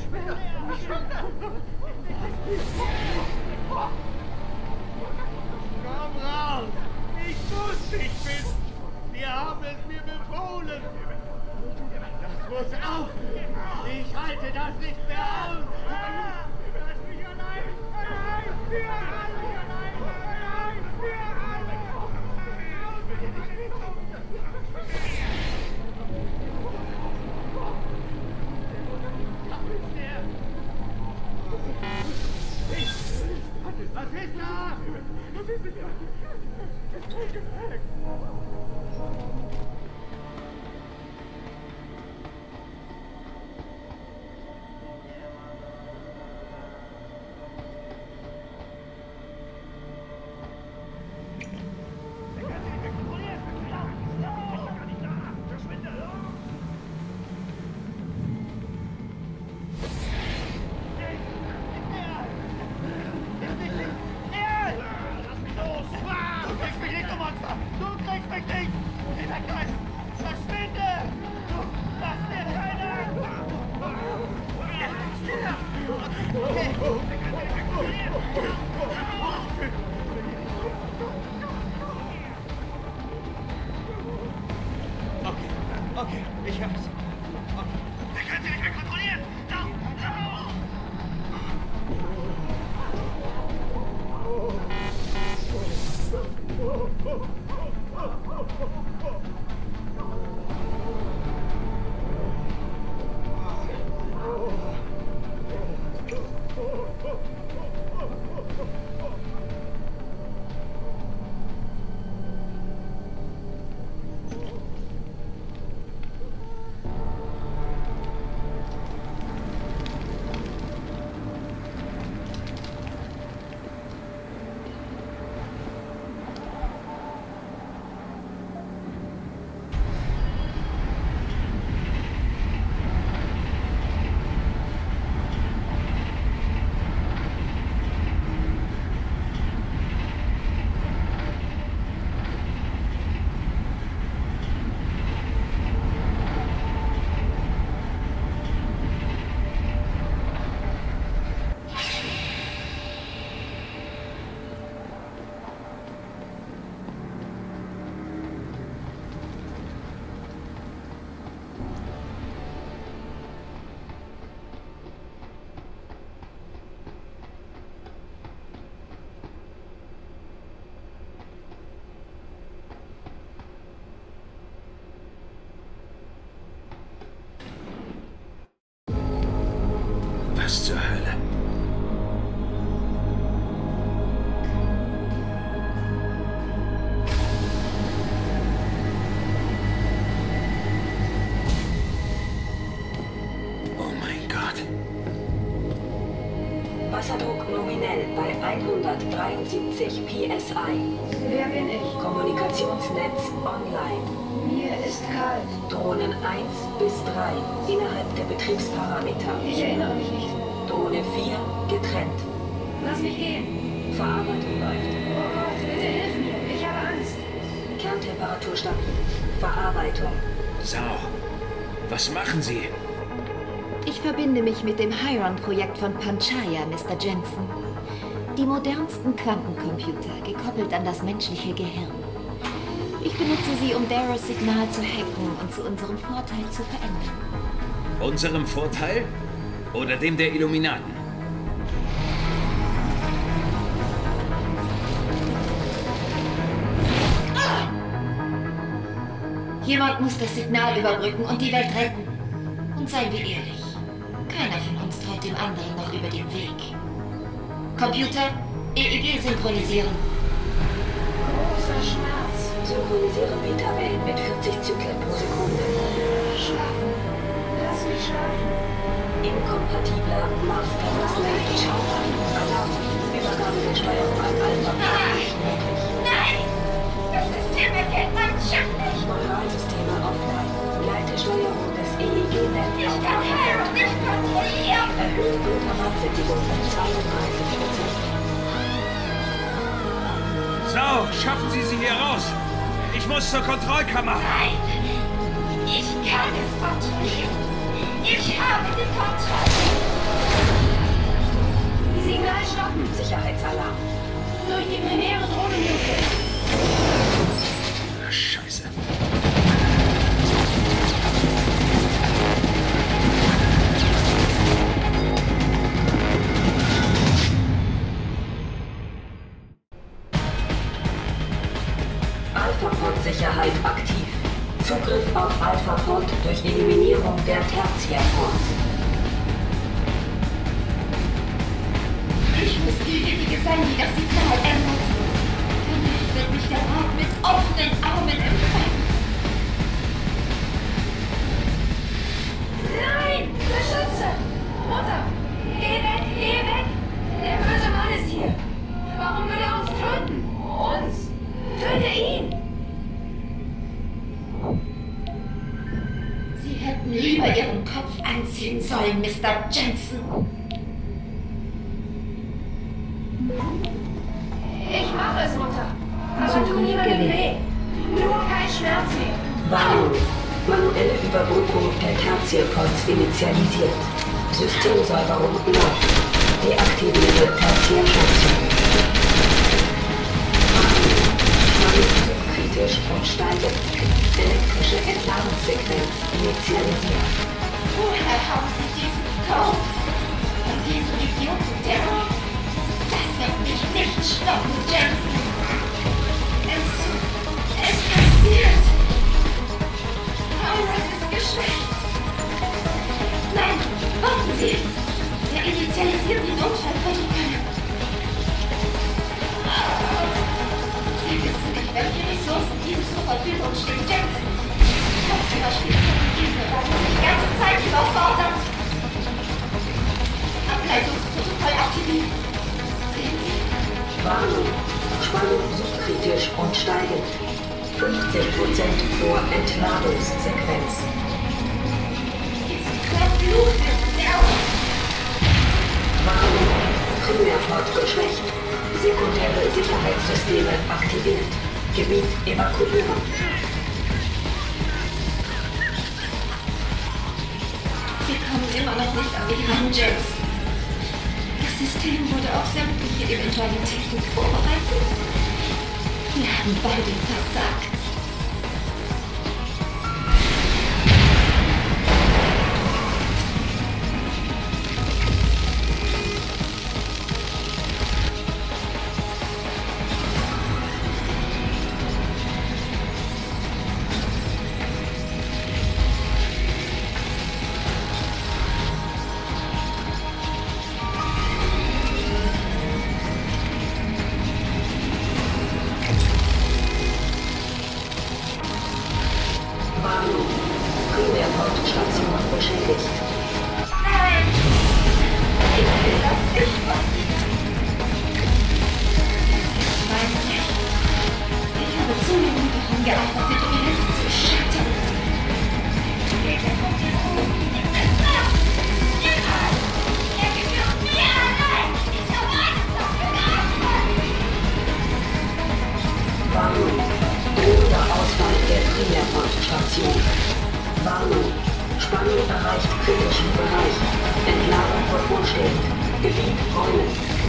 Komm raus! Ich muss dich finden! Wir haben es mir befohlen! Das muss aufhören! Ich halte das nicht mehr aus! Lass mich allein! Allein! Wir alle! Allein! Allein! Wir alle! Was ist da? Was ist da? Okay, ich hab's. Okay. Wir können sie nicht mehr kontrollieren! Lauf! Was zur Hölle? Oh mein Gott. Wasserdruck nominell bei 173 PSI. Wer bin ich? Kommunikationsnetz online. Mir ist kalt. Drohnen 1 bis 3 innerhalb der Betriebsparameter. Ich erinnere mich nicht. Drohne 4 getrennt. Lass mich gehen. Verarbeitung läuft. Oh Gott, bitte hilf mir. Ich habe Angst. Kerntemperatur stabil. Verarbeitung. Sau. Was machen Sie? Ich verbinde mich mit dem Chiron-Projekt von Panchaya, Mr. Jensen. Die modernsten Quantencomputer, gekoppelt an das menschliche Gehirn. Ich benutze sie, um Daros Signal zu hacken und zu unserem Vorteil zu verändern. Unserem Vorteil? Oder dem der Illuminaten? Jemand muss das Signal überbrücken und die Welt retten. Und seien wir ehrlich, keiner von uns traut dem anderen noch über den Weg. Computer, EEG synchronisieren. Großer Schmerz. Synchronisiere Beta-Wellen mit 40 Zyklen pro Sekunde. Schlafen. Lass mich schlafen. Inkompatibler Mars-Slave-Schau ein. Alarm. Übergabe der Steuerung an Alpha. Nicht möglich. Nein! Das System erkennt meinen Chip nicht! Neuralsysteme offline. Leite Steuerung des EEG-Netzes. Ich kann Chiron nicht kontrollieren! Erhöhe Glutamatsättigung um 32%. Sau, schaffen Sie sie hier raus! Ich muss zur Kontrollkammer! Nein! Ich kann es kontrollieren! Ich habe die Kontrolle! der Tertiärforce. Ich muss diejenige sein, die das Signal ändert. Danach wird mich der Rat mit offenen Armen empfangen. Nein! Beschütze! Mutter! Geh weg! Geh weg! Der böse Mann ist hier! Warum will er uns töten? Uns? Töte ihn! Sie hätten lieber Ihren Kopf anziehen sollen, Mr. Jensen. Ich mache es, Mutter! Aber tu niemandem weh! Nur kein Schmerz mehr! Warnung. Manuelle Überbrückung der Tertiärcodes initialisiert. Systemsäuberung läuft. Deaktiviere Tertiärstation. Warnung. Kritisch und steigend. Elektrische Entladungssequenz initialisiert. Woher haben Sie diesen Code? Von diesem Idioten Terror? Das wird mich nicht stoppen, Jensen. Es passiert. Howard ist geschwächt. Nein, warten Sie. Er initialisiert die Notfallprotokolle. Sie wissen nicht, welche Ressourcen Ihnen zur Verfügung stehen, Jensen. Trotz Ihrer speziellen Gegner waren Sie die ganze Zeit überfordert. Ableitungsprotokoll aktiviert. Sehen Sie? Warnung. Spannung subkritisch und steigend. 15% vor Entladungssequenz. Diesen verfluchten Terror. Warnung. Primärport geschwächt. Sekundäre Sicherheitssysteme aktiviert. Gebiet evakuieren. Sie kommen immer noch nicht an mich ran, James. Das System wurde auf sämtliche Eventualitäten vorbereitet. Wir haben beide versagt. Warnung. Spannung erreicht kritischen Bereich. Entladung bevorstehend. Gebiet räumen.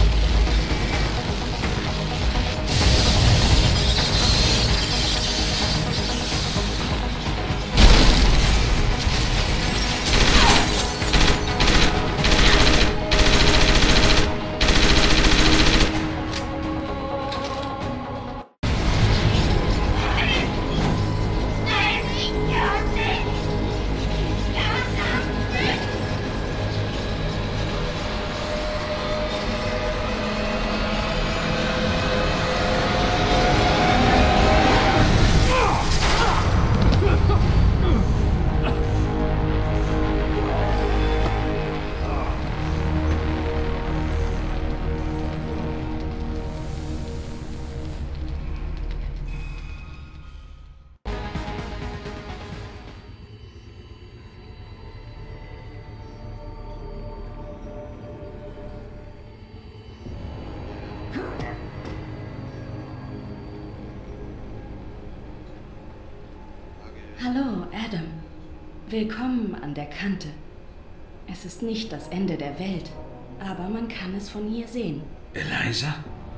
Hallo, Adam. Willkommen an der Kante. Es ist nicht das Ende der Welt, aber man kann es von hier sehen. Eliza?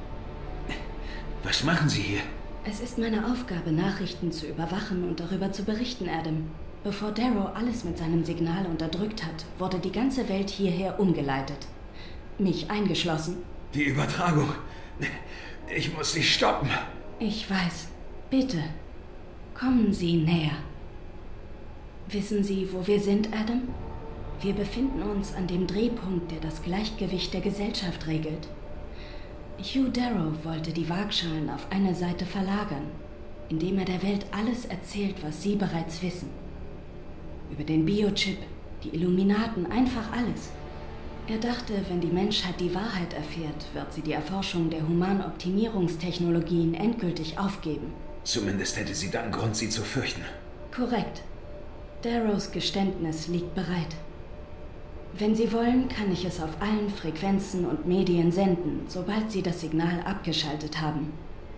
Was machen Sie hier? Es ist meine Aufgabe, Nachrichten zu überwachen und darüber zu berichten, Adam. Bevor Darrow alles mit seinem Signal unterdrückt hat, wurde die ganze Welt hierher umgeleitet. Mich eingeschlossen. Die Übertragung. Ich muss sie stoppen. Ich weiß. Bitte, kommen Sie näher. Wissen Sie, wo wir sind, Adam? Wir befinden uns an dem Drehpunkt, der das Gleichgewicht der Gesellschaft regelt. Hugh Darrow wollte die Waagschalen auf eine Seite verlagern, indem er der Welt alles erzählt, was sie bereits wissen. Über den Biochip, die Illuminaten, einfach alles. Er dachte, wenn die Menschheit die Wahrheit erfährt, wird sie die Erforschung der Humanoptimierungstechnologien endgültig aufgeben. Zumindest hätte sie dann Grund, sie zu fürchten. Korrekt. Darrows Geständnis liegt bereit. Wenn Sie wollen, kann ich es auf allen Frequenzen und Medien senden, sobald Sie das Signal abgeschaltet haben.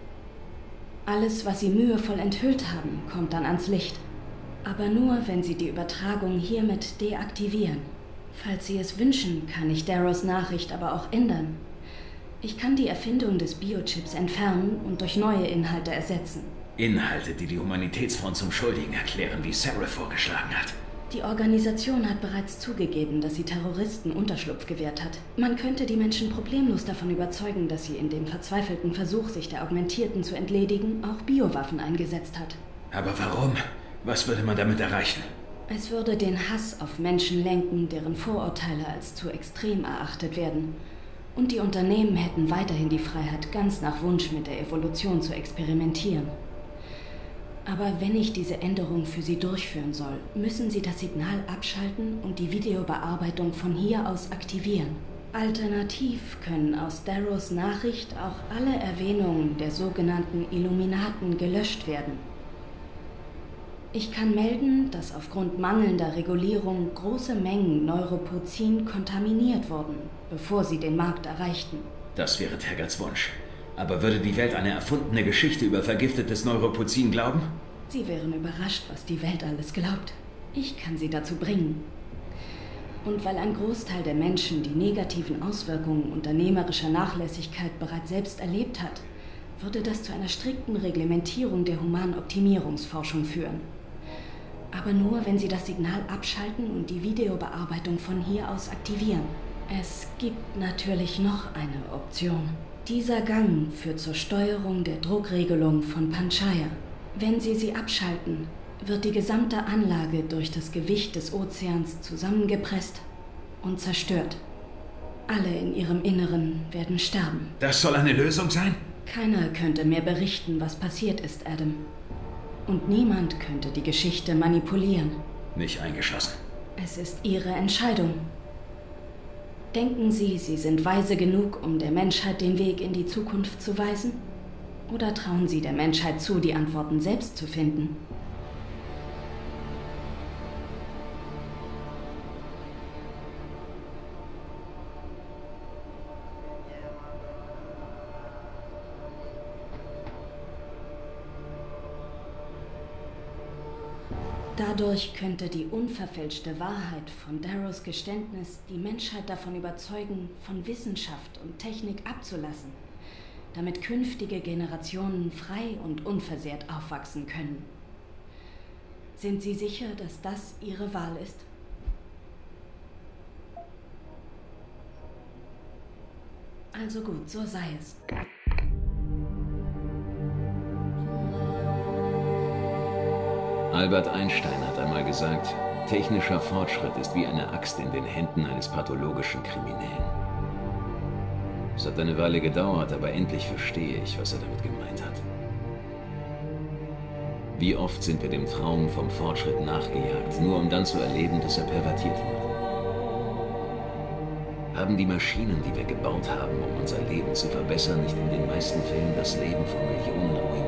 Alles, was Sie mühevoll enthüllt haben, kommt dann ans Licht. Aber nur, wenn Sie die Übertragung hiermit deaktivieren. Falls Sie es wünschen, kann ich Darrows Nachricht aber auch ändern. Ich kann die Erfindung des Biochips entfernen und durch neue Inhalte ersetzen. Inhalte, die die Humanitätsfront zum Schuldigen erklären, wie Sarah vorgeschlagen hat. Die Organisation hat bereits zugegeben, dass sie Terroristen Unterschlupf gewährt hat. Man könnte die Menschen problemlos davon überzeugen, dass sie in dem verzweifelten Versuch, sich der Augmentierten zu entledigen, auch Biowaffen eingesetzt hat. Aber warum? Was würde man damit erreichen? Es würde den Hass auf Menschen lenken, deren Vorurteile als zu extrem erachtet werden. Und die Unternehmen hätten weiterhin die Freiheit, ganz nach Wunsch mit der Evolution zu experimentieren. Aber wenn ich diese Änderung für Sie durchführen soll, müssen Sie das Signal abschalten und die Videobearbeitung von hier aus aktivieren. Alternativ können aus Darrows Nachricht auch alle Erwähnungen der sogenannten Illuminaten gelöscht werden. Ich kann melden, dass aufgrund mangelnder Regulierung große Mengen Neuropozin kontaminiert wurden, bevor sie den Markt erreichten. Das wäre Taggarts Wunsch. Aber würde die Welt eine erfundene Geschichte über vergiftetes Neuropozin glauben? Sie wären überrascht, was die Welt alles glaubt. Ich kann sie dazu bringen. Und weil ein Großteil der Menschen die negativen Auswirkungen unternehmerischer Nachlässigkeit bereits selbst erlebt hat, würde das zu einer strikten Reglementierung der Humanoptimierungsforschung führen. Aber nur, wenn Sie das Signal abschalten und die Videobearbeitung von hier aus aktivieren. Es gibt natürlich noch eine Option. Dieser Gang führt zur Steuerung der Druckregelung von Panchaya. Wenn Sie sie abschalten, wird die gesamte Anlage durch das Gewicht des Ozeans zusammengepresst und zerstört. Alle in ihrem Inneren werden sterben. Das soll eine Lösung sein? Keiner könnte mehr berichten, was passiert ist, Adam. Und niemand könnte die Geschichte manipulieren. Nicht eingeschlossen. Es ist Ihre Entscheidung. Denken Sie, Sie sind weise genug, um der Menschheit den Weg in die Zukunft zu weisen? Oder trauen Sie der Menschheit zu, die Antworten selbst zu finden? Dadurch könnte die unverfälschte Wahrheit von Darrows Geständnis die Menschheit davon überzeugen, von Wissenschaft und Technik abzulassen, damit künftige Generationen frei und unversehrt aufwachsen können. Sind Sie sicher, dass das Ihre Wahl ist? Also gut, so sei es. Albert Einstein hat einmal gesagt, technischer Fortschritt ist wie eine Axt in den Händen eines pathologischen Kriminellen. Es hat eine Weile gedauert, aber endlich verstehe ich, was er damit gemeint hat. Wie oft sind wir dem Traum vom Fortschritt nachgejagt, nur um dann zu erleben, dass er pervertiert wird? Haben die Maschinen, die wir gebaut haben, um unser Leben zu verbessern, nicht in den meisten Fällen das Leben von Millionen ruiniert?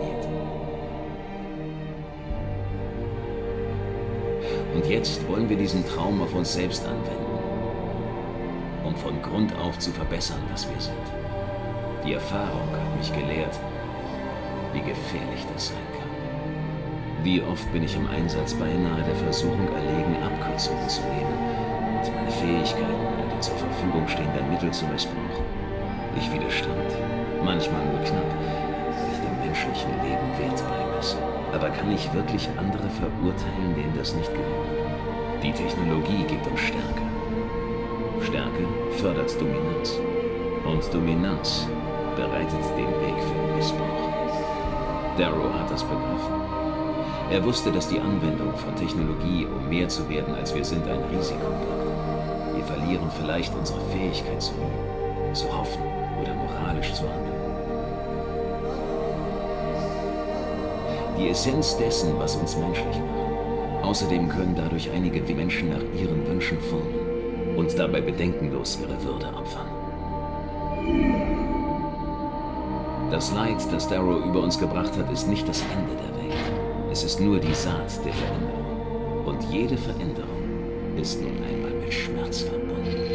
Und jetzt wollen wir diesen Traum auf uns selbst anwenden, um von Grund auf zu verbessern, was wir sind. Die Erfahrung hat mich gelehrt, wie gefährlich das sein kann. Wie oft bin ich im Einsatz beinahe der Versuchung erlegen, Abkürzungen zu nehmen und meine Fähigkeiten oder die zur Verfügung stehenden Mittel zu missbrauchen. Ich widerstand, manchmal nur knapp, weil ich dem menschlichen Leben Wert beimesse. Aber kann ich wirklich andere verurteilen, denen das nicht gelingt? Die Technologie gibt uns Stärke. Stärke fördert Dominanz. Und Dominanz bereitet den Weg für den Missbrauch. Darrow hat das begriffen. Er wusste, dass die Anwendung von Technologie, um mehr zu werden, als wir sind, ein Risiko birgt. Wir verlieren vielleicht unsere Fähigkeit zu lieben, zu hoffen oder moralisch zu handeln. Die Essenz dessen, was uns menschlich macht. Außerdem können dadurch einige Menschen nach ihren Wünschen formen und dabei bedenkenlos ihre Würde opfern. Das Leid, das Darrow über uns gebracht hat, ist nicht das Ende der Welt. Es ist nur die Saat der Veränderung. Und jede Veränderung ist nun einmal mit Schmerz verbunden.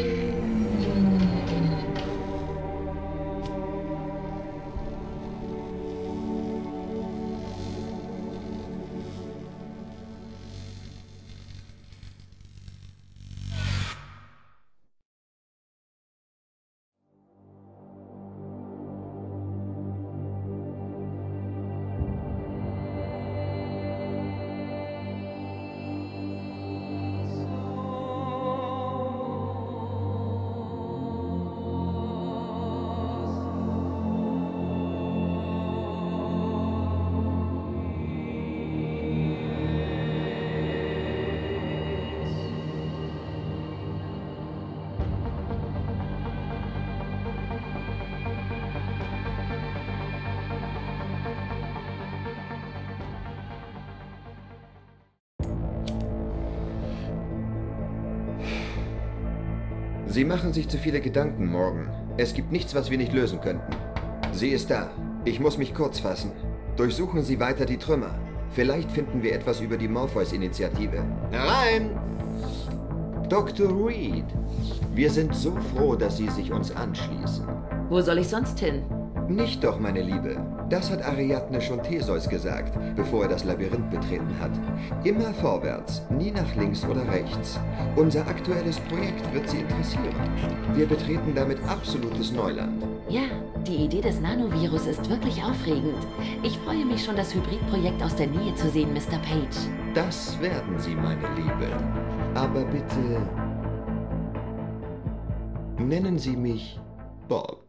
Sie machen sich zu viele Gedanken, Morgan. Es gibt nichts, was wir nicht lösen könnten. Sie ist da. Ich muss mich kurz fassen. Durchsuchen Sie weiter die Trümmer. Vielleicht finden wir etwas über die Morpheus-Initiative. Herein! Dr. Reed, wir sind so froh, dass Sie sich uns anschließen. Wo soll ich sonst hin? Nicht doch, meine Liebe. Das hat Ariadne schon Theseus gesagt, bevor er das Labyrinth betreten hat. Immer vorwärts, nie nach links oder rechts. Unser aktuelles Projekt wird Sie interessieren. Wir betreten damit absolutes Neuland. Ja, die Idee des Nanovirus ist wirklich aufregend. Ich freue mich schon, das Hybridprojekt aus der Nähe zu sehen, Mr. Page. Das werden Sie, meine Liebe. Aber bitte nennen Sie mich Bob.